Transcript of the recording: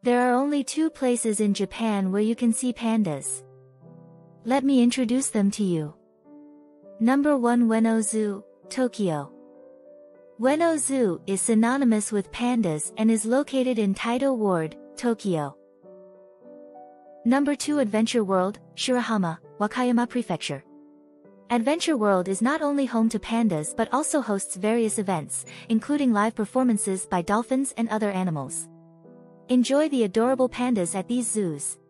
There are only 2 places in Japan where you can see pandas. Let me introduce them to you. Number 1, Ueno Zoo, Tokyo. Ueno Zoo is synonymous with pandas and is located in Taito Ward, Tokyo. Number 2, Adventure World, Shirahama, Wakayama Prefecture. Adventure World is not only home to pandas but also hosts various events, including live performances by dolphins and other animals. Enjoy the adorable pandas at these zoos.